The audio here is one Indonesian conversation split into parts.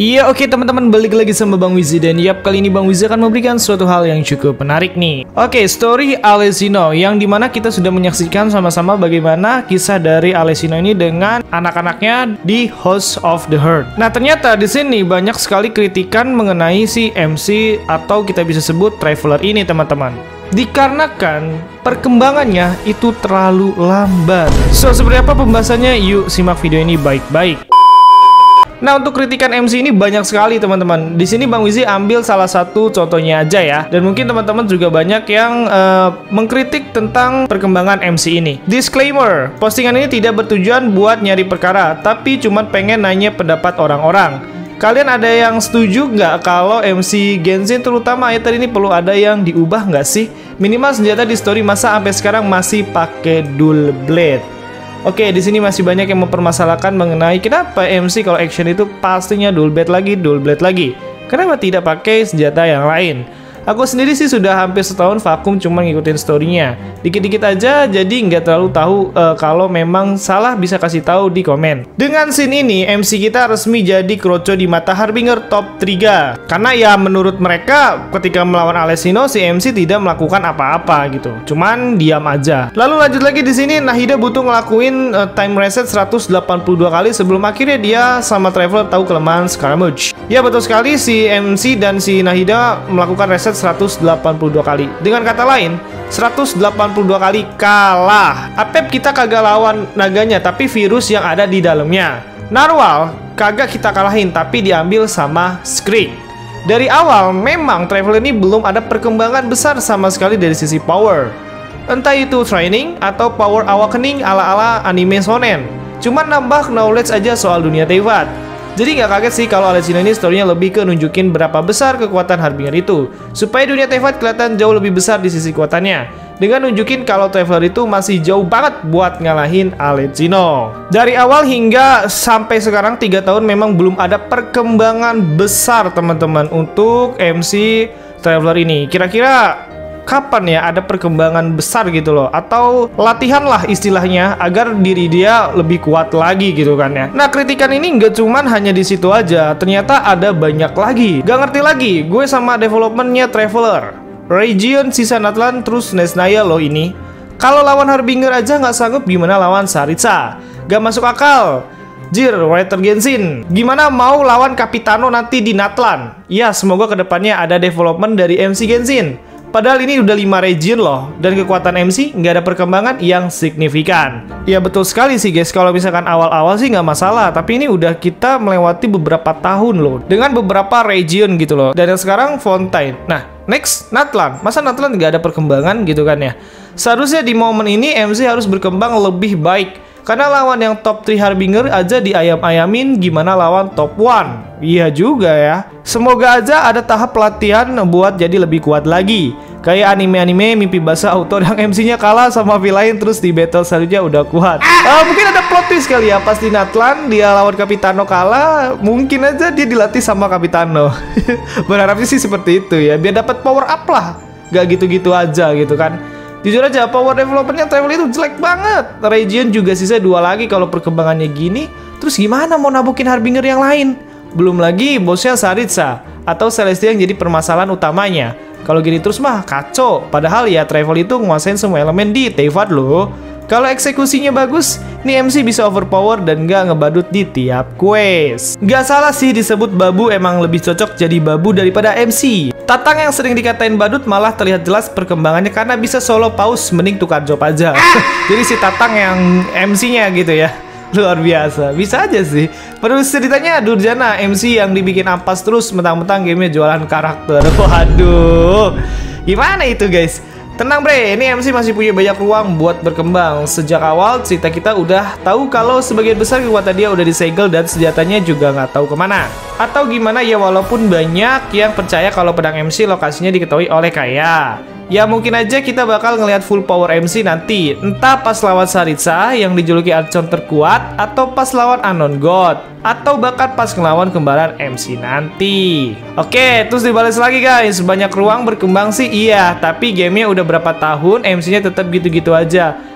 Iya, oke teman-teman, balik lagi sama Bang Wizi. Dan yap, kali ini Bang Wizi akan memberikan suatu hal yang cukup menarik nih. Oke, story Alessino, yang dimana kita sudah menyaksikan sama-sama bagaimana kisah dari Alessino ini dengan anak-anaknya di House of the Herd. Nah, ternyata di sini banyak sekali kritikan mengenai si MC atau kita bisa sebut Traveler ini, teman-teman. Dikarenakan perkembangannya itu terlalu lambat. So, seperti apa pembahasannya? Yuk simak video ini baik-baik. Nah, untuk kritikan MC ini banyak sekali, teman-teman. Di sini Bang Wizi ambil salah satu contohnya aja ya. Dan mungkin teman-teman juga banyak yang mengkritik tentang perkembangan MC ini. Disclaimer, postingan ini tidak bertujuan buat nyari perkara, tapi cuma pengen nanya pendapat orang-orang. Kalian ada yang setuju nggak kalau MC Genshin terutama Aether ini perlu ada yang diubah nggak sih? Minimal senjata di story masa sampai sekarang masih pakai dual blade. Oke, di sini masih banyak yang mempermasalahkan mengenai kenapa MC kalau action itu pastinya dual blade lagi. Kenapa tidak pakai senjata yang lain? Aku sendiri sih sudah hampir setahun vakum cuma ngikutin storynya. Dikit-dikit aja, jadi nggak terlalu tahu kalau memang salah bisa kasih tahu di komen. Dengan scene ini, MC kita resmi jadi kroco di mata Harbinger top 3. Karena ya menurut mereka ketika melawan Alessino, si MC tidak melakukan apa-apa gitu. Cuman diam aja. Lalu lanjut lagi di sini, Nahida butuh ngelakuin time reset 182 kali sebelum akhirnya dia sama Traveler tahu kelemahan Scaramouche. Ya betul sekali, si MC dan si Nahida melakukan reset 182 kali. Dengan kata lain, 182 kali kalah. Apep kita kagak lawan naganya, tapi virus yang ada di dalamnya. Narwhal kagak kita kalahin, tapi diambil sama Skrik. Dari awal memang Traveler ini belum ada perkembangan besar sama sekali dari sisi power. Entah itu training atau power awakening ala-ala anime shonen. Cuma nambah knowledge aja soal dunia Teyvat. Jadi nggak kaget sih kalau Alessino ini storynya lebih ke nunjukin berapa besar kekuatan Harbinger itu, supaya dunia Teyvat kelihatan jauh lebih besar di sisi kekuatannya, dengan nunjukin kalau Traveler itu masih jauh banget buat ngalahin Alessino. Dari awal hingga sampai sekarang 3 tahun memang belum ada perkembangan besar, teman-teman, untuk MC Traveler ini. Kira-kira kapan ya ada perkembangan besar gitu loh, atau latihan lah istilahnya agar diri dia lebih kuat lagi gitu kan ya. Nah, kritikan ini nggak cuman hanya di situ aja, ternyata ada banyak lagi. Gak ngerti lagi gue sama developmentnya Traveler, Region, sisa Natlan, terus Nesnaya loh ini. Kalau lawan Harbinger aja nggak sanggup, gimana lawan Saritsa? Gak masuk akal. Jir, Writer Genshin, gimana mau lawan Capitano nanti di Natlan? Ya, semoga kedepannya ada development dari MC Genshin. Padahal ini udah 5 region loh, dan kekuatan MC nggak ada perkembangan yang signifikan. Ya betul sekali sih guys, kalau misalkan awal-awal sih nggak masalah, tapi ini udah kita melewati beberapa tahun loh, dengan beberapa region gitu loh. Dan yang sekarang Fontaine. Nah, next Natlan, masa Natlan nggak ada perkembangan gitu kan ya? Seharusnya di momen ini MC harus berkembang lebih baik. Karena lawan yang top 3 Harbinger aja diayam-ayamin, gimana lawan top 1? Iya juga ya. Semoga aja ada tahap pelatihan buat jadi lebih kuat lagi. Kayak anime-anime mimpi basah auto yang MC-nya kalah sama villain terus di battle selanjutnya udah kuat. Mungkin ada plot twist kali ya, pas di Natlan dia lawan Capitano kalah, mungkin aja dia dilatih sama Capitano. Berharapnya sih seperti itu ya, biar dapat power up lah. Gak gitu-gitu aja gitu kan. Jujur aja, power developmentnya Traveler itu jelek banget. Region juga sisa 2 lagi kalau perkembangannya gini. Terus gimana mau nabukin Harbinger yang lain? Belum lagi bosnya Saritsa atau Celestia yang jadi permasalahan utamanya. Kalau gini terus mah kacau. Padahal ya Traveler itu nguasain semua elemen di Teyvat loh. Kalau eksekusinya bagus, nih MC bisa overpower dan gak ngebadut di tiap quest. Gak salah sih disebut babu, emang lebih cocok jadi babu daripada MC. Tatang yang sering dikatain badut malah terlihat jelas perkembangannya karena bisa solo pause, mending tukar job aja. Jadi si Tatang yang MC-nya gitu ya. Luar biasa, bisa aja sih. Terus ceritanya Durjana, MC yang dibikin ampas terus, mentang-mentang gamenya jualan karakter. Waduh, gimana itu guys? Tenang bre, ini MC masih punya banyak ruang buat berkembang. Sejak awal cerita kita udah tahu kalau sebagian besar kekuatan dia udah disegel dan senjatanya juga nggak tahu kemana. Atau gimana ya, walaupun banyak yang percaya kalau pedang MC lokasinya diketahui oleh Kaya. Ya mungkin aja kita bakal ngelihat full power MC nanti. Entah pas lawan Saritsa yang dijuluki Archon terkuat, atau pas lawan Unknown God, atau bahkan pas ngelawan kembaran MC nanti. Oke, terus dibales lagi guys, banyak ruang berkembang sih iya, tapi gamenya udah berapa tahun MC-nya tetap gitu-gitu aja.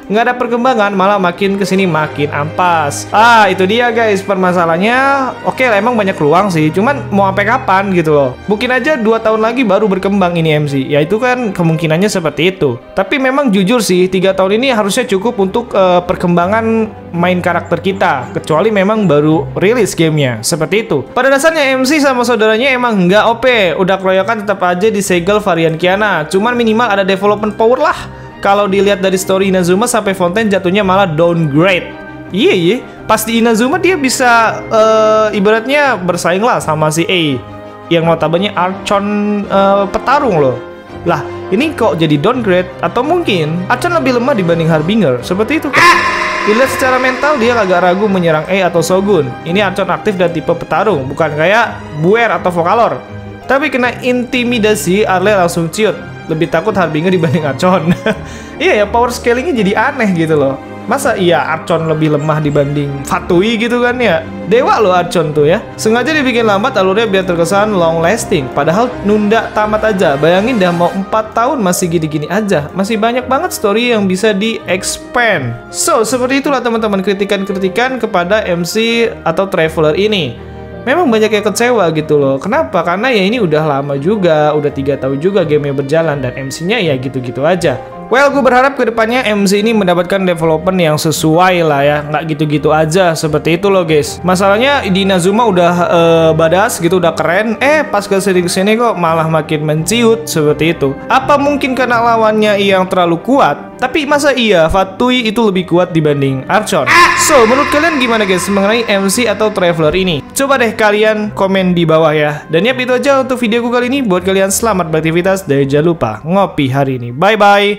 nggak ada perkembangan, malah makin kesini makin ampas. Itu dia guys permasalahannya. Oke lah, emang banyak ruang sih, cuman mau sampai kapan gitu loh. Mungkin aja 2 tahun lagi baru berkembang ini MC. Ya itu kan kemungkinannya seperti itu. Tapi memang jujur sih 3 tahun ini harusnya cukup untuk perkembangan main karakter kita, kecuali memang baru rilis gamenya. Seperti itu. Pada dasarnya MC sama saudaranya emang nggak OP, udah keroyokan tetap aja disegel varian Kiana. Cuman minimal ada development power lah. Kalau dilihat dari story Inazuma sampai Fontaine jatuhnya malah downgrade. Iya, pas di Inazuma dia bisa ibaratnya bersaing lah sama si A yang notabene Archon petarung loh. Lah, ini kok jadi downgrade? Atau mungkin Archon lebih lemah dibanding Harbinger? Seperti itu kan? Dilihat secara mental dia agak ragu menyerang A atau Shogun. Ini Archon aktif dan tipe petarung, bukan kayak Buer atau Vocalor. Tapi kena intimidasi, Arle langsung ciut. Lebih takut Harbinger dibanding Archon. Iya ya, power scalingnya jadi aneh gitu loh. Masa iya Archon lebih lemah dibanding Fatui gitu kan ya? Dewa loh Archon tuh ya. Sengaja dibikin lambat alurnya biar terkesan long lasting. Padahal nunda tamat aja. Bayangin dah mau 4 tahun masih gini-gini aja. Masih banyak banget story yang bisa di-expand. So, seperti itulah teman-teman kritikan-kritikan kepada MC atau Traveler ini. Memang banyak yang kecewa gitu loh. Kenapa? Karena ya ini udah lama juga, udah 3 tahun juga gamenya berjalan dan MC-nya ya gitu-gitu aja. Well, gue berharap kedepannya MC ini mendapatkan development yang sesuai lah ya, nggak gitu-gitu aja seperti itu loh guys. Masalahnya di Inazuma udah badass gitu, udah keren, pas kesini kok malah makin menciut seperti itu. Apa mungkin karena lawannya yang terlalu kuat? Tapi masa iya Fatui itu lebih kuat dibanding Archon? So, menurut kalian gimana guys mengenai MC atau Traveler ini? Coba deh kalian komen di bawah ya. Dan yap, itu aja untuk videoku kali ini. Buat kalian selamat beraktivitas dan jangan lupa ngopi hari ini. Bye bye.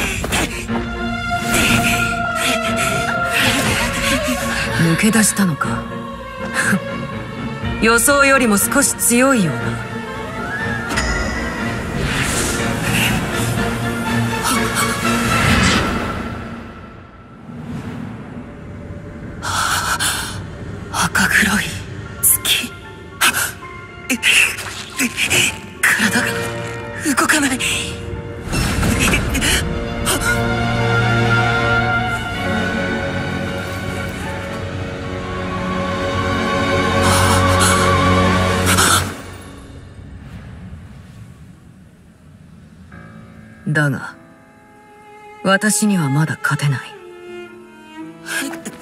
抜け出したのか予想よりも少し強いような。赤黒い月。体が動かない。だが、私にはまだ勝てない。